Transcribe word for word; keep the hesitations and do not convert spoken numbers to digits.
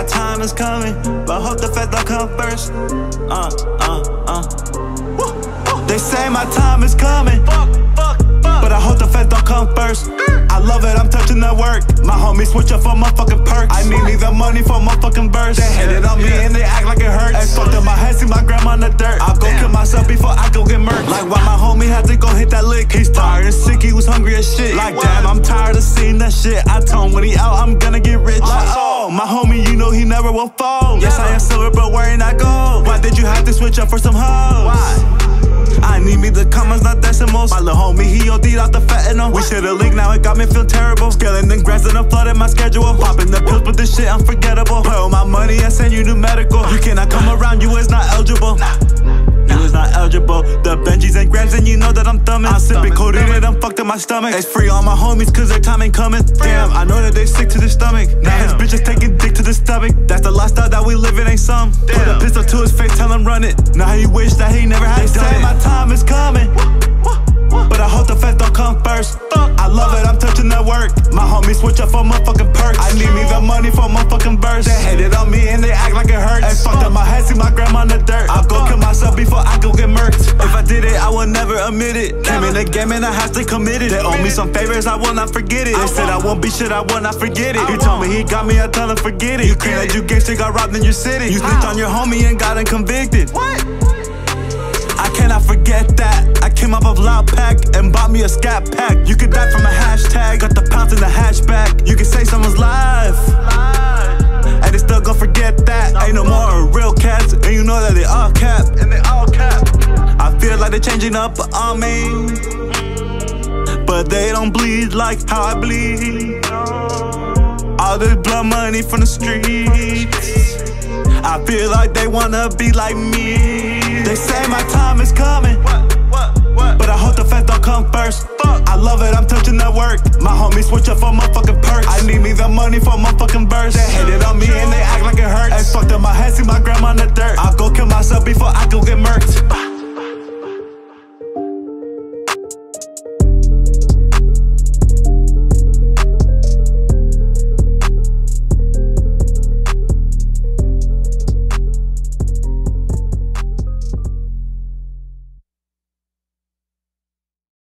my time is coming, but hope the feds don't come first. Uh, uh, uh. They say my time is coming, but I hope the feds don't come first. I love it, I'm touching that work. My homies switch up for motherfucking perks. I need neither money for motherfucking verse. They hated on me and they act like it hurts. Hey, fucked up my head, see my grandma in the dirt. I'll go kill myself before I go get murked. Like why my homie had to go hit that lick. He's tired and sick, he was hungry as shit. Like damn, I'm tired of seeing that shit. I told him when he out, I'm gonna get rich. Like oh, my homie, you know he never will fall. Yes, I am silver, but where ain't I gold? Why did you have to switch up for some hoes? Why? I need me the commas, not decimals. My little homie, he OD'd off the fentanyl. We should've linked, now it got me feel terrible. Scaling them grants and I'm flooding my schedule. Popping the pills, but this shit unforgettable. Play with my money and send you new medical. You cannot come around, you is not eligible. You is not eligible. The Benjis and grams and you know that I'm thumbing. I'm sipping codeine and I'm fucked in my stomach. It's free on my homies cause their time ain't coming. Damn, I know that they sick to the stomach. Now his bitches taking dick to the stomach. That's the lifestyle that we living, ain't some. Put a pistol to his face, tell him run it. Now he wish that he never had done it. They say my time is coming, but I hope the feds don't come first. I love it, I'm touching that work. My homies switch up for motherfucking perks. I need me the money for motherfucking verse. They hated on me and they act like it hurts. Hey, fucked up my head, see my grandma in the dirt. I'll go kill myself before I go get murked. If I did it, I will never admit it. Came in the game and I have to commit it. They owe me some favors, I will not forget it. They said I won't be shit, I will not forget it. He told me he got me, I tell him forget it. You claim that you gangsta, got robbed in your city. You snitched on your homie and got him convicted. What? I cannot forget that. I came up of loud pack and bought me a scat pack. You could die from a hashtag, got the pounds in the hatchback. You can say someone's live, and they still gon' forget that. Ain't no more real cats, and you know that they all cap, and they all cap. I feel like they're changing up on me, but they don't bleed like how I bleed. All this blood money from the streets, I feel like they wanna be like me. They say my time is coming, but I hope the feds don't come first. I love it, I'm touching that work. My homies switch up for motherfucking perks. I need me the money for motherfucking verse. They hated on me and they act like it hurts. Hey, fucked up my head, see my grandma in the dirt. I'll go kill myself before I go get murked.